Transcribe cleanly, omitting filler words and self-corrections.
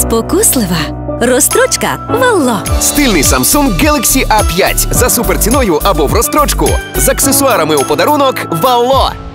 Спокуслива. Розстрочка Валло. Стильний Samsung Galaxy A5 за суперціною або в розстрочку. З аксесуарами у подарунок Валло.